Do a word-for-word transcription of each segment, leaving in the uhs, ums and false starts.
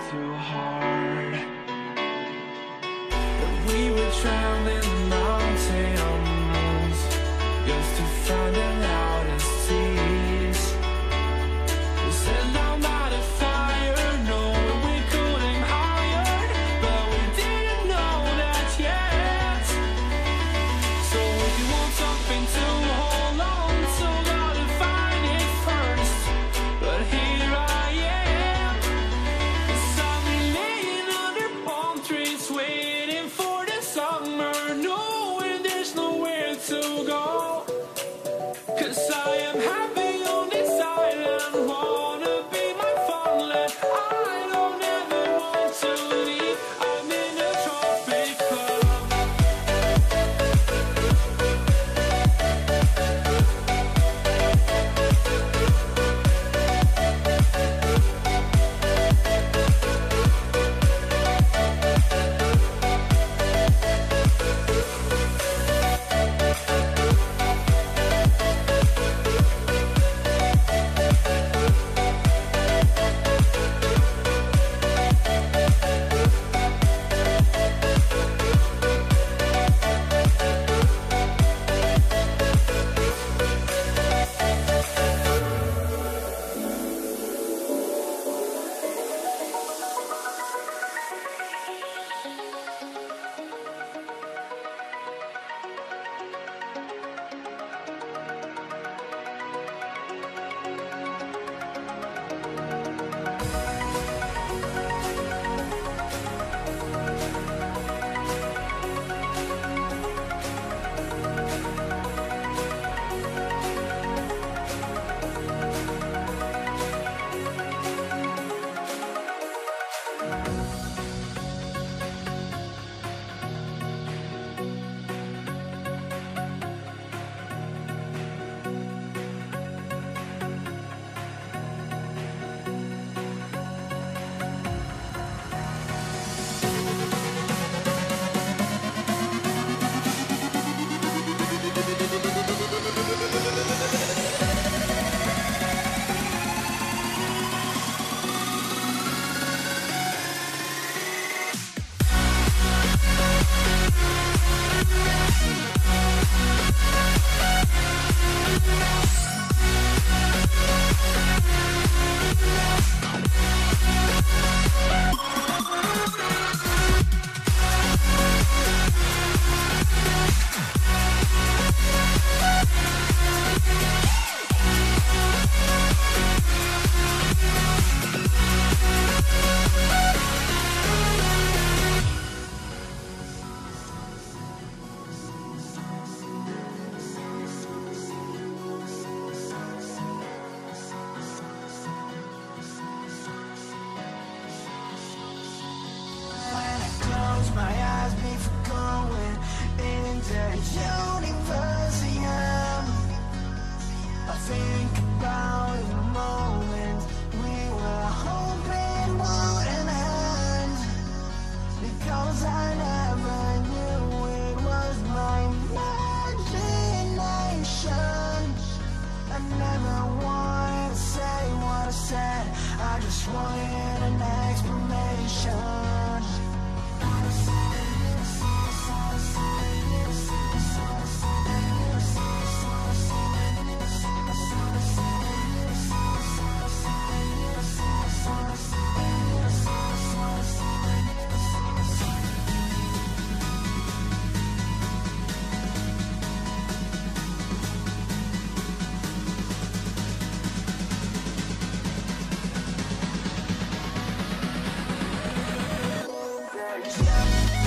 too hard. That we were drowned in mountains just to find the loudest seas. We said down by the fire, knowing we could aim higher, but we didn't know that yet. So if you want something to hold on to, gotta find it first. But here I am, beside me laying under palm trees, waiting for the summer, knowing there's nowhere to go. 'Cause I am happy on this island, wanna be my fatherland. I don't ever want to leave, I'm in a tropic club. My eyes before going into the universe again. I think about the moment we were hoping wouldn't end, because I never knew it was my imagination. I never wanted to say what I said, I just wanted an explanation. Yeah.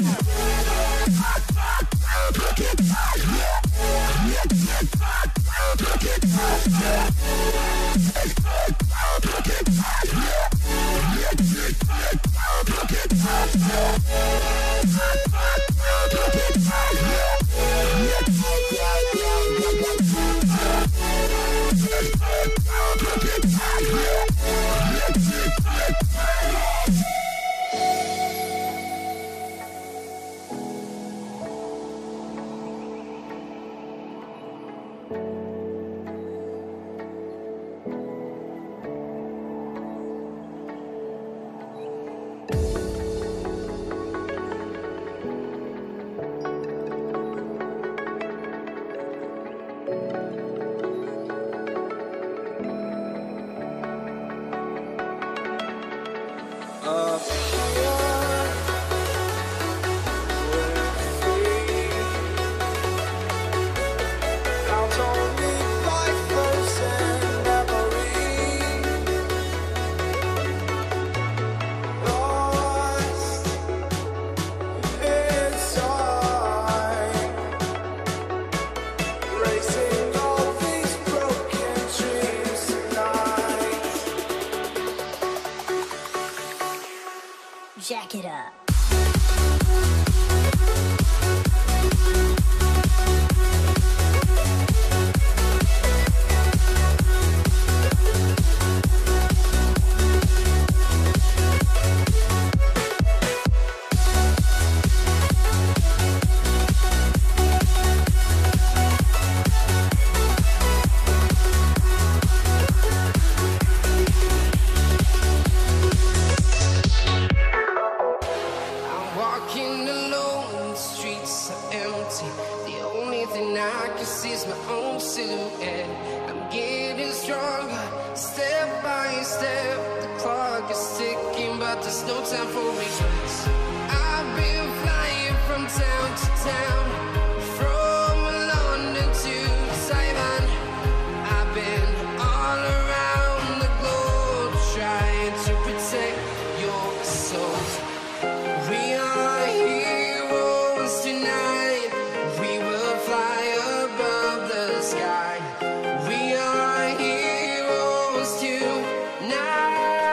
Jack it up. There's no time for regrets. I've been flying from town to town, from London to Taiwan. I've been all around the globe trying to protect your soul. We are heroes tonight. We will fly above the sky. We are heroes tonight.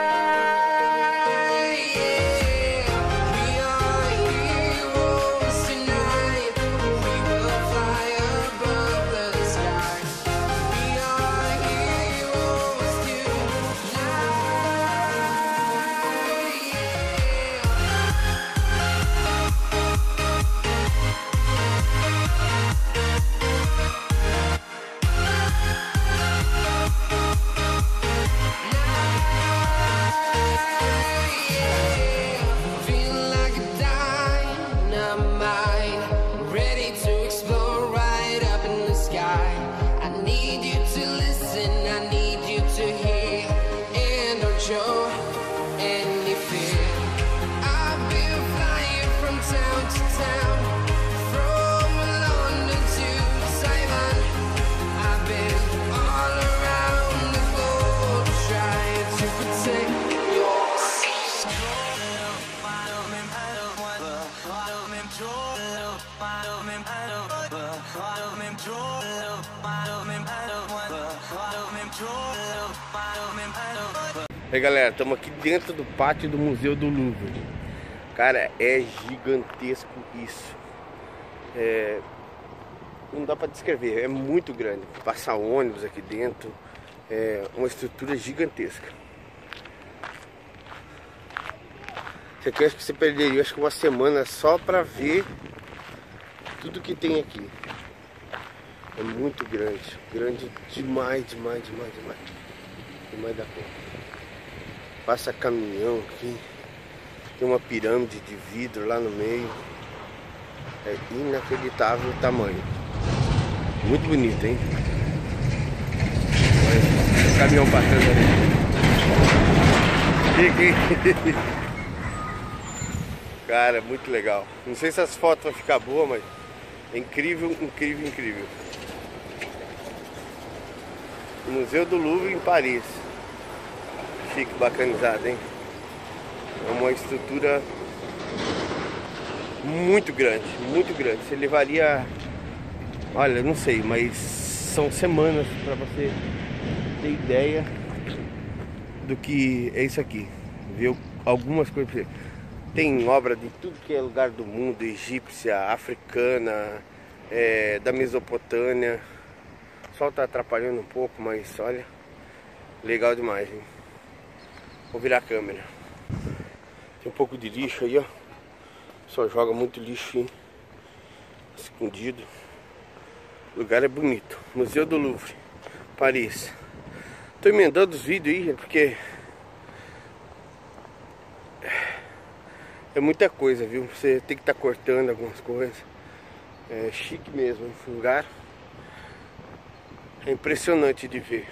E aí galera, estamos aqui dentro do pátio do Museu do Louvre. Cara, é gigantesco isso. É... Não dá para descrever, é muito grande. Passa ônibus aqui dentro. É uma estrutura gigantesca. Você quer que você perderia acho que uma semana só para ver tudo que tem aqui. É muito grande, grande demais, demais, demais, demais. Demais da conta. Passa caminhão aqui. Tem uma pirâmide de vidro lá no meio. É inacreditável o tamanho. Muito bonito, hein? Olha, o caminhão passando ali. Cara, muito legal. Não sei se as fotos vão ficar boas, mas é incrível, incrível, incrível. Museu do Louvre em Paris. Fique bacanizado, hein? É uma estrutura muito grande, muito grande. Você levaria, olha, não sei, mas são semanas para você ter ideia do que é isso aqui. Ver algumas coisas. Tem obra de tudo que é lugar do mundo, egípcia, africana, é, da Mesopotâmia. O sol tá atrapalhando um pouco, mas olha, legal demais, hein? Vou virar a câmera. Tem um pouco de lixo aí, ó. Só joga muito lixo, hein? Escondido. O lugar é bonito. Museu do Louvre, Paris. Tô emendando os vídeos aí, porque é muita coisa, viu? Você tem que estar tá cortando algumas coisas. É chique mesmo, esse lugar. É impressionante de ver.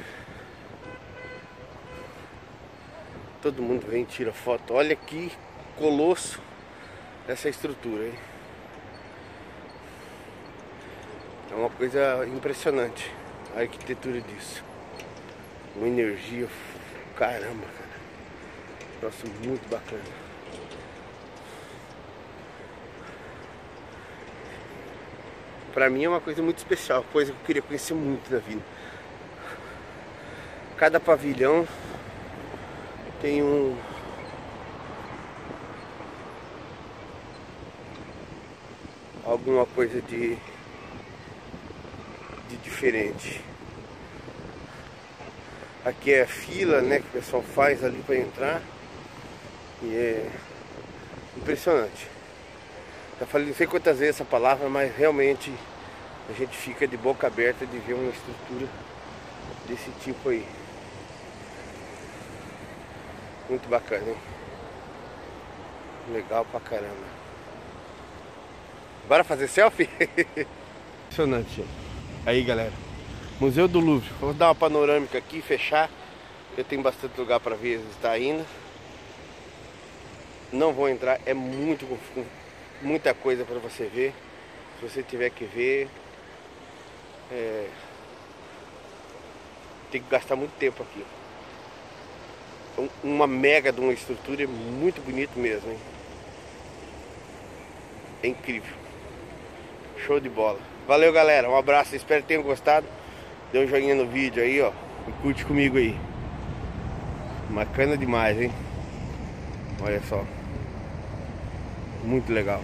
Todo mundo vem e tira foto. Olha que colosso essa estrutura, hein? É uma coisa impressionante a arquitetura disso. Uma energia, caramba, cara. Nossa, muito bacana. Pra mim é uma coisa muito especial, coisa que eu queria conhecer muito na vida. Cada pavilhão tem um alguma coisa de de diferente. Aqui é a fila, né, que o pessoal faz ali para entrar. E é impressionante. Já falei não sei quantas vezes essa palavra, mas realmente a gente fica de boca aberta de ver uma estrutura desse tipo aí. Muito bacana, hein? Legal pra caramba. Bora fazer selfie? Impressionante, gente. Aí, galera, Museu do Louvre. Vou dar uma panorâmica aqui, fechar. Eu tenho bastante lugar para visitar ainda. Não vou entrar, é muito muita coisa para você ver. Se você tiver que ver, é... tem que gastar muito tempo aqui. Uma mega de uma estrutura, é muito bonito mesmo, hein? É incrível. Show de bola. Valeu, galera, um abraço, espero que tenham gostado. Dê um joinha no vídeo aí, ó, e curte comigo aí. Bacana demais, hein? Olha só. Muito legal.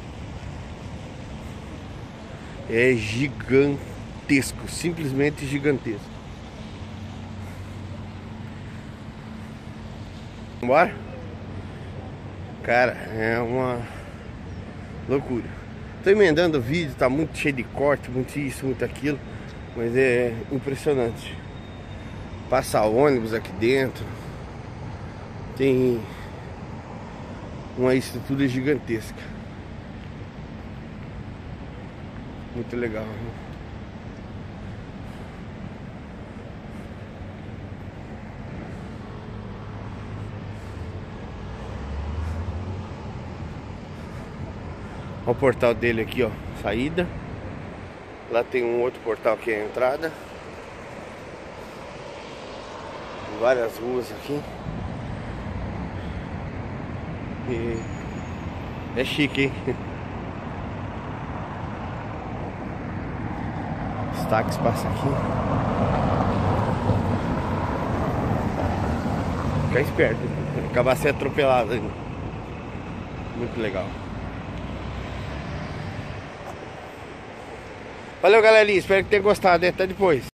É gigantesco, simplesmente gigantesco. Bora? Cara, é uma loucura. Tô emendando o vídeo, tá muito cheio de corte, muito isso, muito aquilo. Mas é impressionante. Passa ônibus aqui dentro. Tem uma estrutura gigantesca. Muito legal, né? Olha o portal dele aqui, ó, saída. Lá tem um outro portal que é a entrada. Tem várias ruas aqui. E é chique, hein? Os táxis passam aqui. Fica esperto, acabar sendo atropelado ainda. Muito legal. Valeu, galerinha, espero que tenham gostado, hein? Até depois.